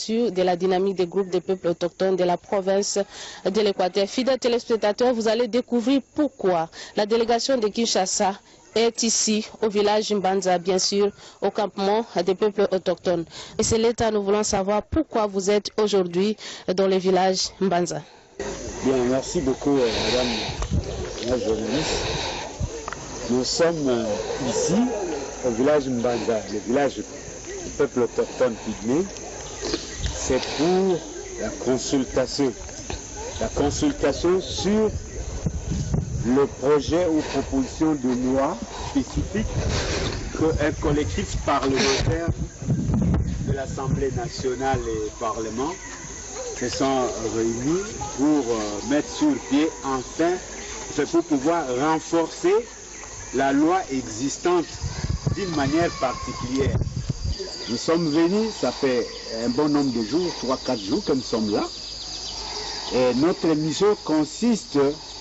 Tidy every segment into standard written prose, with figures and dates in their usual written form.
lecture de la dynamique des groupes des peuples autochtones de la province de l'Équateur. Fidèles téléspectateurs, vous allez découvrir pourquoi la délégation de Kinshasa est ici au village Mbanza, bien sûr, au campement des peuples autochtones. Et c'est l'État, nous voulons savoir pourquoi vous êtes aujourd'hui dans le village Mbanza. Bien, merci beaucoup, madame la journaliste. Nous sommes ici au village Mbanza, le village du peuple autochtone pygmée. C'est pour la consultation sur le projet ou proposition de loi spécifique qu'un collectif parlementaire de l'Assemblée nationale et Parlement se sont réunis pour mettre sur pied, enfin, c'est pour pouvoir renforcer la loi existante d'une manière particulière. Nous sommes venus, ça fait un bon nombre de jours, 3-4 jours que nous sommes là. Et notre mission consiste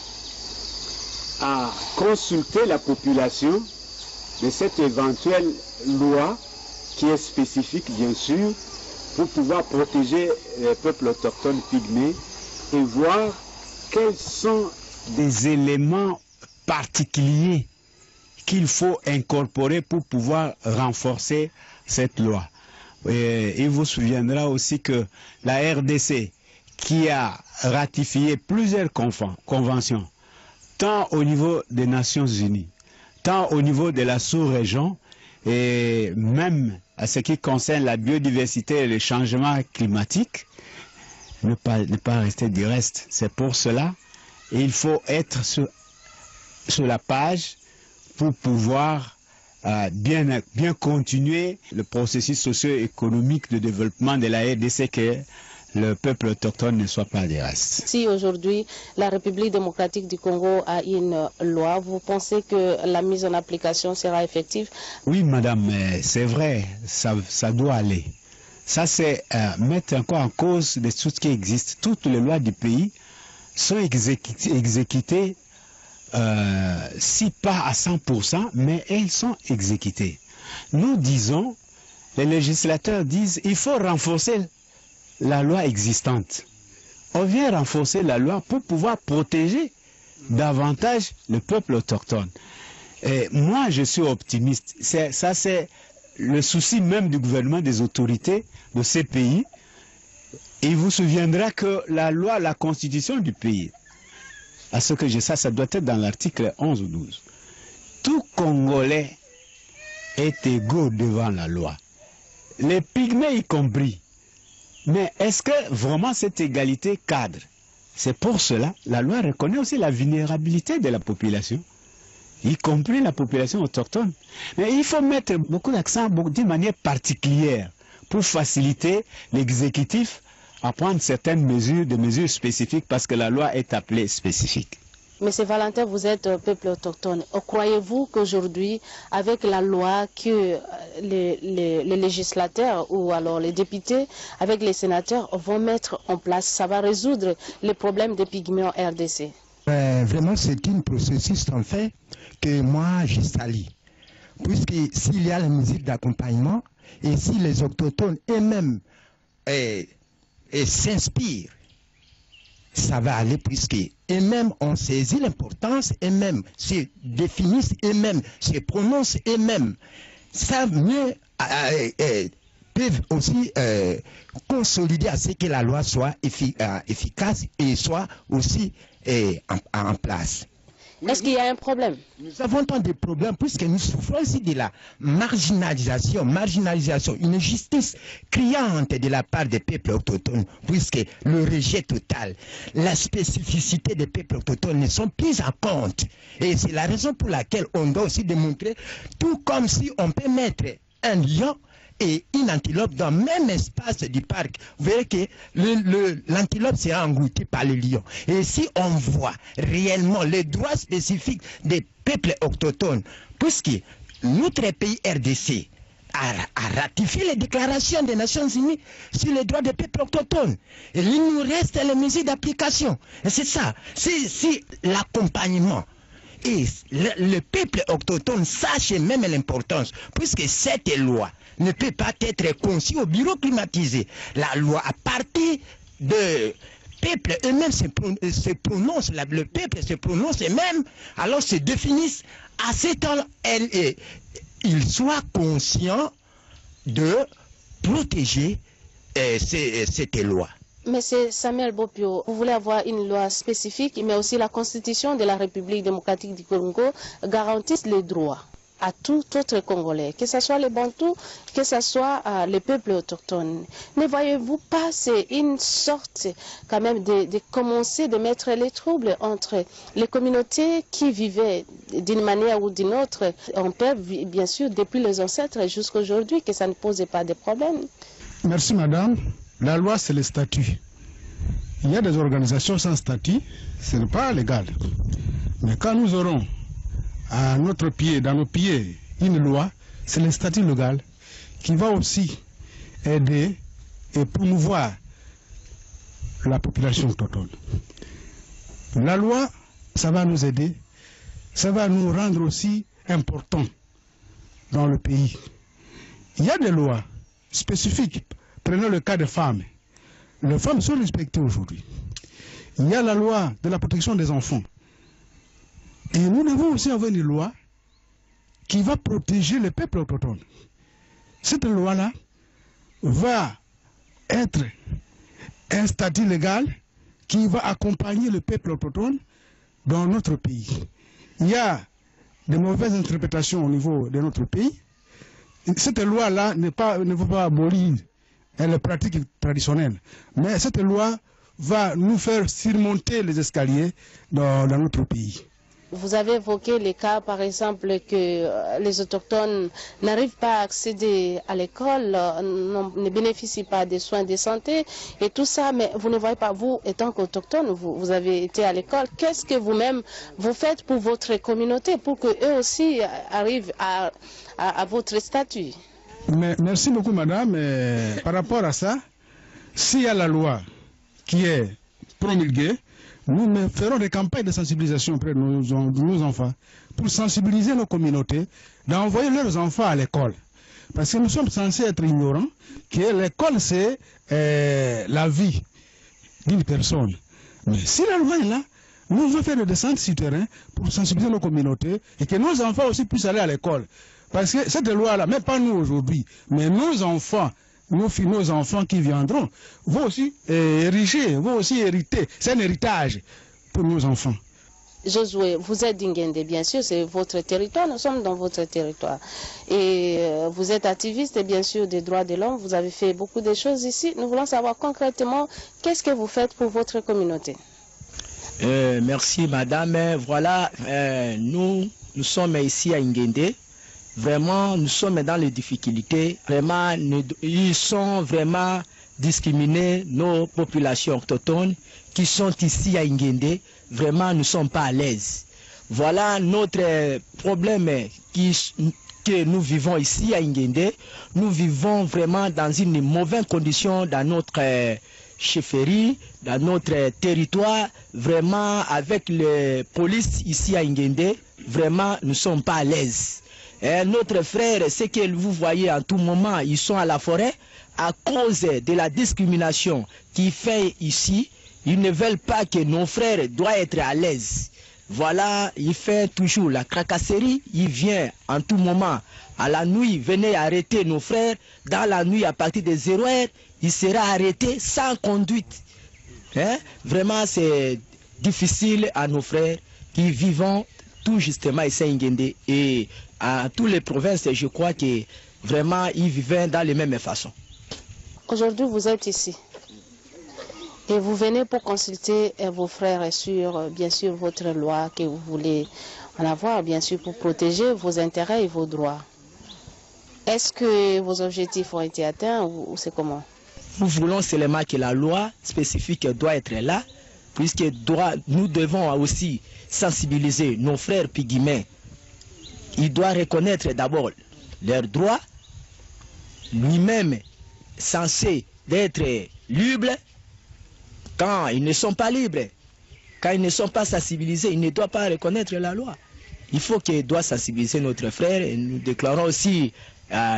à consulter la population de cette éventuelle loi qui est spécifique, bien sûr, pour pouvoir protéger les peuples autochtones pygmées et voir quels sont des éléments particuliers qu'il faut incorporer pour pouvoir renforcer cette loi. Et il vous souviendra aussi que la RDC, qui a ratifié plusieurs conventions, tant au niveau des Nations Unies, tant au niveau de la sous-région, et même à ce qui concerne la biodiversité et le changement climatique, ne pas rester du reste. C'est pour cela il faut être sur la page pour pouvoir bien continuer le processus socio-économique de développement de la RDC, que le peuple autochtone ne soit pas des restes. Si aujourd'hui la République démocratique du Congo a une loi, vous pensez que la mise en application sera effective? Oui, madame, c'est vrai, ça doit aller. Ça, c'est mettre encore en cause de tout ce qui existe. Toutes les lois du pays sont exécutées, si pas à 100%, mais elles sont exécutées. Nous disons, les législateurs disent, il faut renforcer la loi existante. On vient renforcer la loi pour pouvoir protéger davantage le peuple autochtone. Et moi, je suis optimiste. Ça, c'est le souci même du gouvernement, des autorités de ces pays. Il vous souviendra que la loi, la constitution du pays, à ce que je sais, ça doit être dans l'article 11 ou 12. Tout Congolais est égaux devant la loi. Les pygmées y compris. Mais est-ce que vraiment cette égalité cadre? C'est pour cela la loi reconnaît aussi la vulnérabilité de la population, y compris la population autochtone. Mais il faut mettre beaucoup d'accent d'une manière particulière pour faciliter l'exécutif à prendre certaines mesures, des mesures spécifiques, parce que la loi est appelée spécifique. Monsieur Valentin, vous êtes peuple autochtone. Croyez-vous qu'aujourd'hui, avec la loi que les législateurs ou alors les députés, avec les sénateurs, vont mettre en place, ça va résoudre les problèmes des pygmées en RDC? Vraiment, c'est un processus en fait que moi je salue. Puisque s'il y a la musique d'accompagnement et si les autochtones eux-mêmes s'inspirent, ça va aller, puisque eux-mêmes ont saisi l'importance, eux-mêmes se définissent, eux-mêmes se prononcent, eux-mêmes savent mieux, peuvent aussi consolider à ce que la loi soit efficace et soit aussi en place. Est-ce qu'il y a un problème? Nous avons tant de problèmes puisque nous souffrons aussi de la marginalisation, une justice criante de la part des peuples autochtones, puisque le rejet total, la spécificité des peuples autochtones ne sont plus en compte. Et c'est la raison pour laquelle on doit aussi démontrer, tout comme si on peut mettre un lion et une antilope dans le même espace du parc. Vous verrez que l'antilope sera engloutie par le lion. Et si on voit réellement les droits spécifiques des peuples autochtones, puisque notre pays RDC a ratifié les déclarations des Nations Unies sur les droits des peuples autochtones. Et il nous reste les mesures d'application. Et c'est ça. C'est l'accompagnement. Et le peuple autochtone sache même l'importance, puisque cette loi ne peut pas être conçue au bureau climatisé. La loi, à partir de peuple eux-mêmes se prononcent, le peuple se prononce eux-mêmes, alors se définissent. À ce temps, ils soient conscients de protéger cette loi. Mais c'est Samuel Bopio, vous voulez avoir une loi spécifique, mais aussi la Constitution de la République démocratique du Congo garantisse les droits à tout autre Congolais, que ce soit les Bantous, que ce soit les peuples autochtones. Ne voyez-vous pas, c'est une sorte quand même de commencer de mettre les troubles entre les communautés qui vivaient d'une manière ou d'une autre. On peut bien sûr depuis les ancêtres jusqu'à aujourd'hui que ça ne posait pas de problème. Merci madame. La loi, c'est le statut. Il y a des organisations sans statut, ce n'est pas légal. Mais quand nous aurons à notre pied, dans nos pieds, une loi, c'est le statut légal qui va aussi aider et promouvoir la population autochtone. La loi, ça va nous aider, ça va nous rendre aussi importants dans le pays. Il y a des lois spécifiques. Prenons le cas des femmes. Les femmes sont respectées aujourd'hui. Il y a la loi de la protection des enfants. Et nous devons aussi avoir une loi qui va protéger le peuple autochtone. Cette loi-là va être un statut légal qui va accompagner le peuple autochtone dans notre pays. Il y a de mauvaises interprétations au niveau de notre pays. Cette loi-là ne veut pas abolir les pratiques traditionnelles. Mais cette loi va nous faire surmonter les escaliers dans notre pays. Vous avez évoqué les cas, par exemple, que les autochtones n'arrivent pas à accéder à l'école, ne bénéficient pas des soins de santé et tout ça, mais vous ne voyez pas, vous, étant qu'autochtone, vous avez été à l'école, qu'est-ce que vous-même vous faites pour votre communauté, pour qu'eux aussi arrivent à votre statut? Merci beaucoup madame. Par rapport à ça, s'il y a la loi qui est promulguée, nous ferons des campagnes de sensibilisation auprès de nos enfants pour sensibiliser nos communautés, d'envoyer leurs enfants à l'école. Parce que nous sommes censés être ignorants que l'école c'est la vie d'une personne. Mais si la loi est là, nous devons faire des descentes sur terrain pour sensibiliser nos communautés et que nos enfants aussi puissent aller à l'école. Parce que cette loi-là, même pas nous aujourd'hui, mais nos enfants, nos enfants qui viendront, vont aussi vont aussi hériter. C'est un héritage pour nos enfants. Josué, vous êtes d'Ingende, bien sûr, c'est votre territoire, nous sommes dans votre territoire. Et vous êtes activiste, bien sûr, des droits de l'homme, vous avez fait beaucoup de choses ici. Nous voulons savoir concrètement, qu'est-ce que vous faites pour votre communauté? Merci madame. Voilà, nous sommes ici à Ingende. Vraiment, nous sommes dans les difficultés. Vraiment, ils sont vraiment discriminés, nos populations autochtones qui sont ici à Ingende. Vraiment, nous ne sommes pas à l'aise. Voilà notre problème que nous vivons ici à Ingende. Nous vivons vraiment dans une mauvaise condition dans notre chefferie, dans notre territoire. Vraiment, avec les polices ici à Ingende, vraiment, nous ne sommes pas à l'aise. Notre frère, ce que vous voyez en tout moment, ils sont à la forêt à cause de la discrimination qui fait ici. Ils ne veulent pas que nos frères doivent être à l'aise. Voilà, il fait toujours la cracasserie. Il vient en tout moment à la nuit, venez arrêter nos frères. Dans la nuit, à partir de 0 heure, il sera arrêté sans conduite. Vraiment, c'est difficile à nos frères qui vivent tout justement ici à Ingende et à toutes les provinces, je crois que vraiment ils vivaient dans les mêmes façons. Aujourd'hui, vous êtes ici et vous venez pour consulter vos frères sur, bien sûr, votre loi que vous voulez en avoir, bien sûr, pour protéger vos intérêts et vos droits. Est-ce que vos objectifs ont été atteints ou c'est comment? Nous voulons seulement que la loi spécifique doit être là, puisque nous devons aussi sensibiliser nos frères pygmées. Il doit reconnaître d'abord leurs droits, lui-même censé d'être libre. Quand ils ne sont pas libres, quand ils ne sont pas sensibilisés, ils ne doivent pas reconnaître la loi. Il faut qu'il doit sensibiliser notre frère et nous déclarons aussi à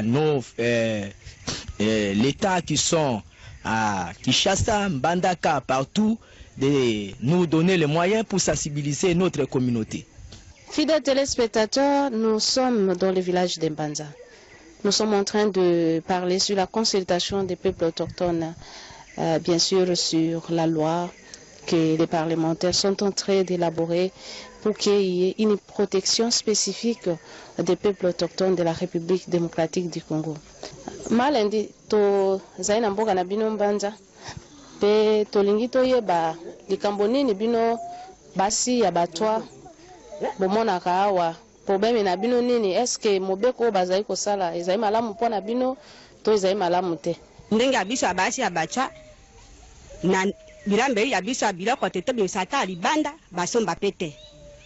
l'État qui sont à Kinshasa, Mbandaka, partout, de nous donner les moyens pour sensibiliser notre communauté. Fidèles téléspectateurs, nous sommes dans le village de Mbanza. Nous sommes en train de parler sur la consultation des peuples autochtones, bien sûr sur la loi que les parlementaires sont en train d'élaborer pour qu'il y ait une protection spécifique des peuples autochtones de la République démocratique du Congo. Malendi to zaina mboka na bino Mbanza pe tolingi toyeba likambo nini bino basi ya batwa bomonaka awa problème na bino nini, est-ce que mobeko bazali kosala ezali malamu mpona bino to ezali malamu te? Ndenge ya biso abasi ya batwa na bilambe ya biso biloko tete bisata libanda basomba pete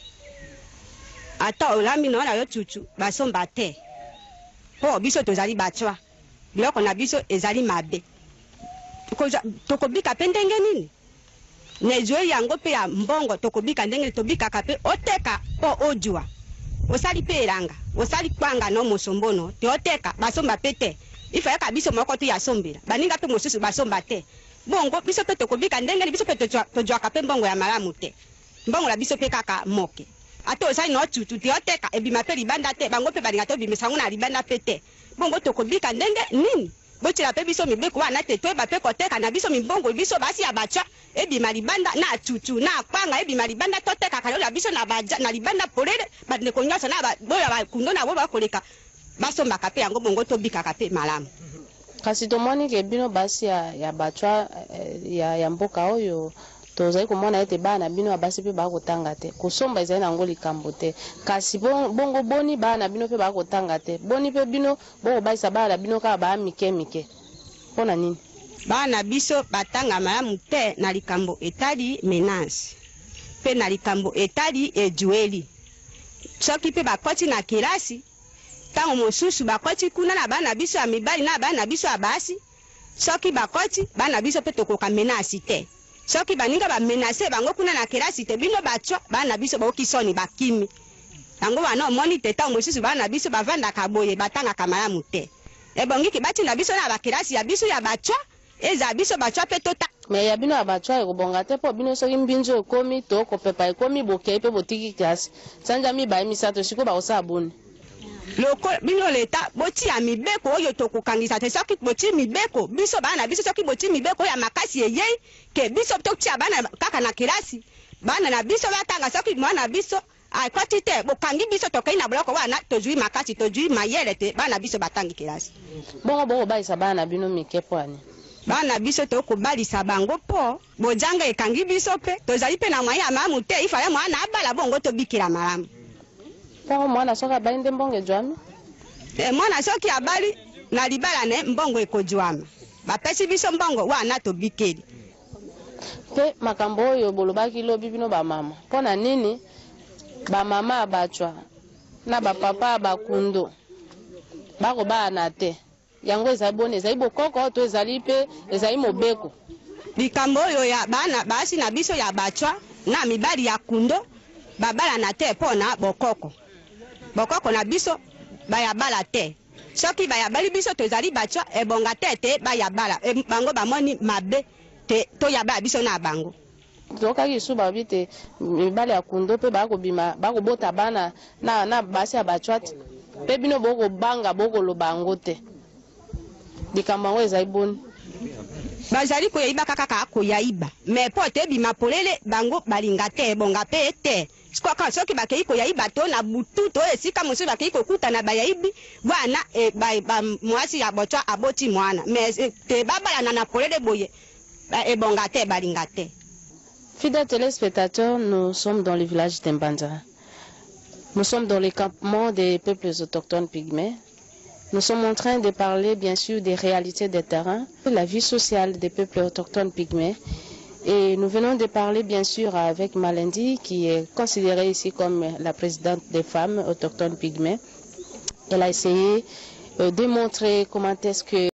ata olami na yo chuchu basomba te po biso tozali batwa biloko na biso ezali mabe tokobika pe ndenge nini nezwe yango pe ya mbongo tokobika ndenge tobikaka pe oteka po ojua osali pe elanga osali kwanga no mosombono te oteka basomba pe te ifayaka biso moko te ya sombela baninga pe mosusu basomba te bongo biso pe tokobika ndenge biso pe tojwaka pe mbongo ya malamu te mbongo la biso pe kaka moke ata osali no tutu te oteka ebima pe libanda te bango pe balinga to bimisango na libanda pe te bongo tokobika ndenge nini botila pe biso mibeko wana te toyeba pe koteka na biso mibongo biso basi ya batwa ebima libanda na tutu na kwanga ebima libanda toteka kalo ya biso na libanda polele bandeko nyonso na boya bakundo na bo bakoleka basombaka pe yango bongo tobikaka pe malamu. Kasi tomoni ke bino basi ya batwa ya mboka oyo tozali komona ete bana bino abasi pe bakotanga te kosomba ezali nango likambo te kasi bongo boni bana bino pe bakotanga te boni pe bino bongo baisa bana bino kaka baa mike mpona nini? Bana biso batanga malamu te na likambo etali menance pe na likambo etali ejueli soki pe bakoti na kelasi tango mosusu bakoti kuna na bana biso ya mibali na bana biso ya basi soki bakoti bana biso pe tokoka menasi te soki baninga ba menase bango kuna na kelasi te bino batwa bana biso bakisoni bakimi yango wana omoni te tango mosusu bana biso bavanda kaboye batanga kamalamu te ebongi ki bati na biso na bakelasi ya biso ya batwa eza biso batwa pe tota me ya bino ya batwa ekobonga te po bino soki mbinzo ekomi to kopepa ekomi bokei pe botiki klasi sanja mibaye misato siko bakosala boni loko bino leta boti ya mibeko oyo tokokangisa te soki boti mibeko biso bana biso soki boti mibeko ya makasi eyei ke biso totia bana kaka na kelasi bana na biso batanga soki mwana biso akoti te bokangi biso tokei na bloko wana tozwi makasi tozwi mayele te bana biso batangi kelasi bongo baisa bana bino mike pwani bana biso tokobalisa bango po bojanga ekangi biso pe tozali pe na mwanya mamu te ifale mwana abala bongo tobikira malamu bongo mwana soki abali nde mbongo ejwami mwana soki abali na libala ne mbongo ekojwama bapesi biso mbongo wana tobikeli pe makambo oyo bolobaki lobi bino bamama mpona nini bamama abatwa na bapapa abakundo bakobana te yango ezali boni ezali bokoko to ezali pe ezali mobeko likambo oyo ya bana basi na biso ya batwa na mibali ya kundo babala na te mpona bokoko na biso bayabala te soki bayabali biso tozali batwa ebonga te bayabala bango bamoni mabe te toyabala biso na bango tokaki isu babi te mibali ya kundo mpe bakobima bakobota bana na basi ya batwa te mpe bino bokobanga bokoloba yango te likambo yango ezali boni bazali koyaiba kaka koyaiba me po te ebima polele bango balinga te ebonga pe te soki bakei koyaiba to na butu to esika mosusu bakei kokutana bayaibi bwana mwasi ya botwa aboti mwana me te babalana na polele boye ebonga te balinga te. Fidèles téléspectateurs, nous sommes dans le village d'Mbanza. Nous sommes dans le campement des peuples autochtones pygmées. Nous sommes en train de parler bien sûr des réalités des terrains, de la vie sociale des peuples autochtones pygmées. Et nous venons de parler bien sûr avec Malendi, qui est considérée ici comme la présidente des femmes autochtones pygmées. Elle a essayé de montrer comment est-ce que